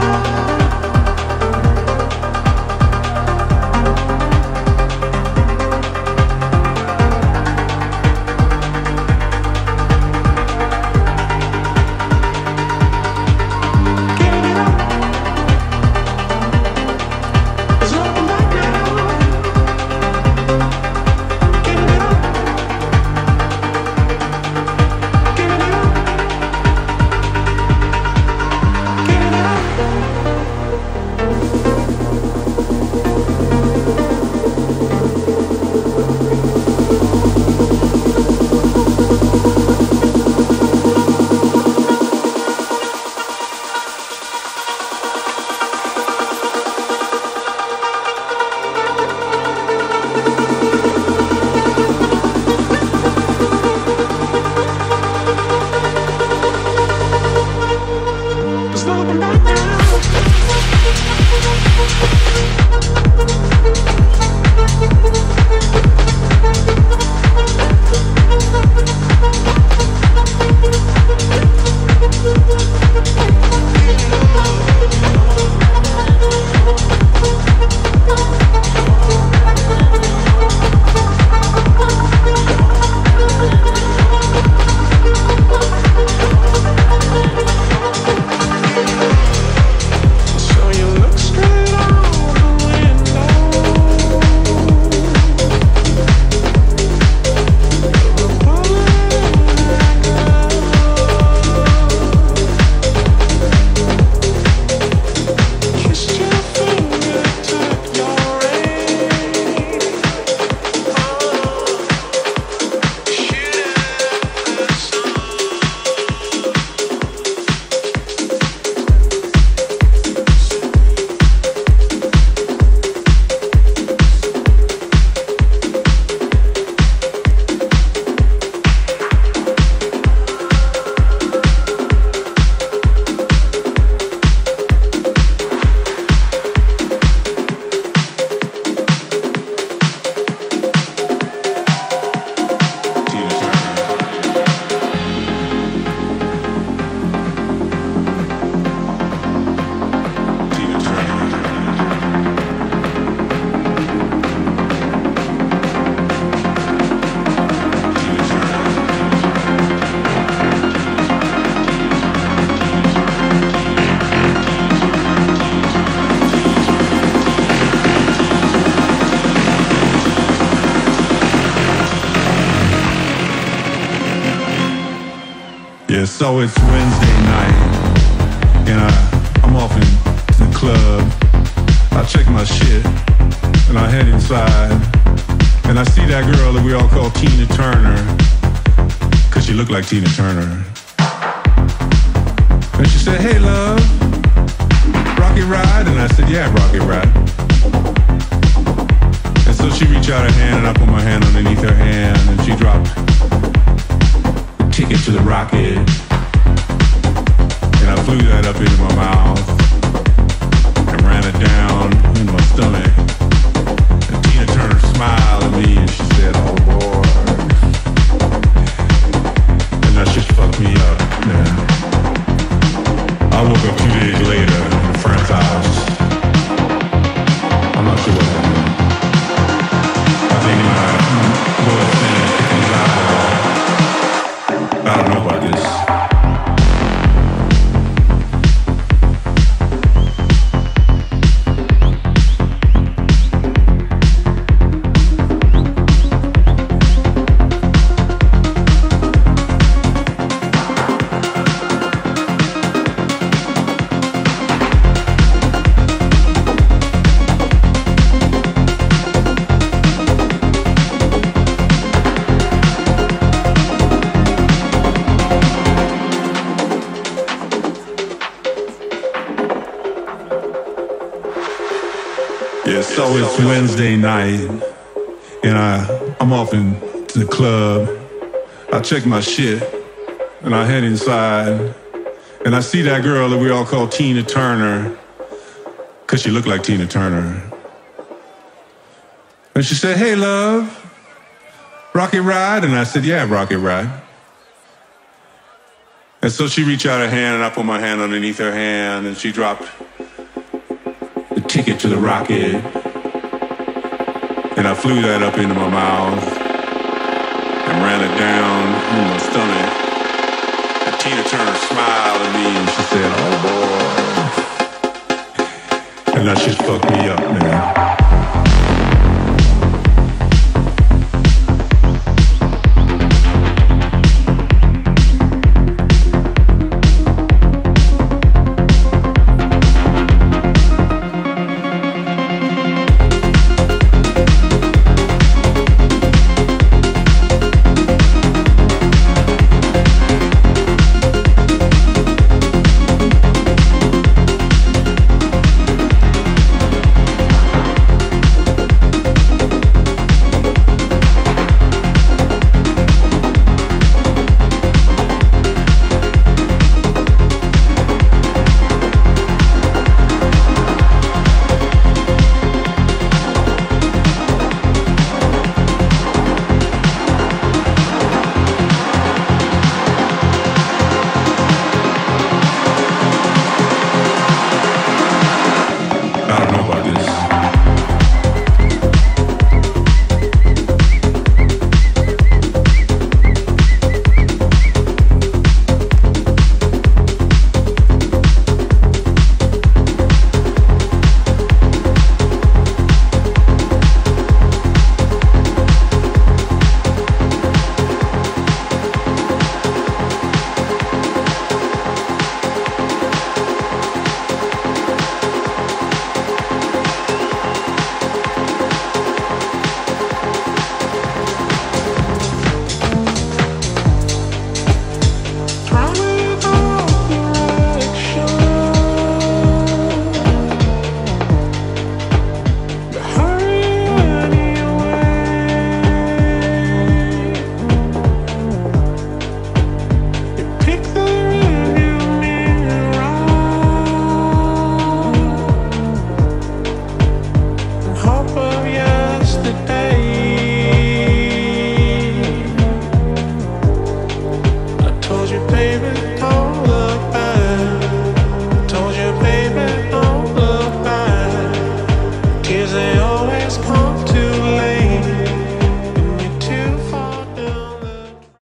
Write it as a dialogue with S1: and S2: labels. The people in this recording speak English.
S1: Yeah, so it's Wednesday night, and I'm off in the club. I check my shit, and I head inside, and I see that girl that we all call Tina Turner, 'cause she looked like Tina Turner. And she said, "Hey, love, rocket ride?" And I said, "Yeah, rocket ride." And so she reached out her hand, and I put my hand underneath her hand, and she dropped ticket to the rocket, and I flew that up into my mouth and ran it down into my stomach. And Tina Turner smiled at me and she said, "Oh boy," and that shit fucked me up, man. I woke up 2 days later in a friend's house. I'm not sure what happened. I think my boyfriend kicked his eyeball. I don't know about this. So it's Wednesday night, and I'm off in the club. I check my shit, and I head inside, and I see that girl that we all call Tina Turner, 'cause she looked like Tina Turner. And she said, "Hey, love, rocket ride?" And I said, "Yeah, rocket ride." And so she reached out her hand, and I put my hand underneath her hand, and she dropped the ticket to the rocket. And I flew that up into my mouth and ran it down in my stomach. And Tina Turner smiled at me and she said, "Oh boy." And that shit fucked me up, man.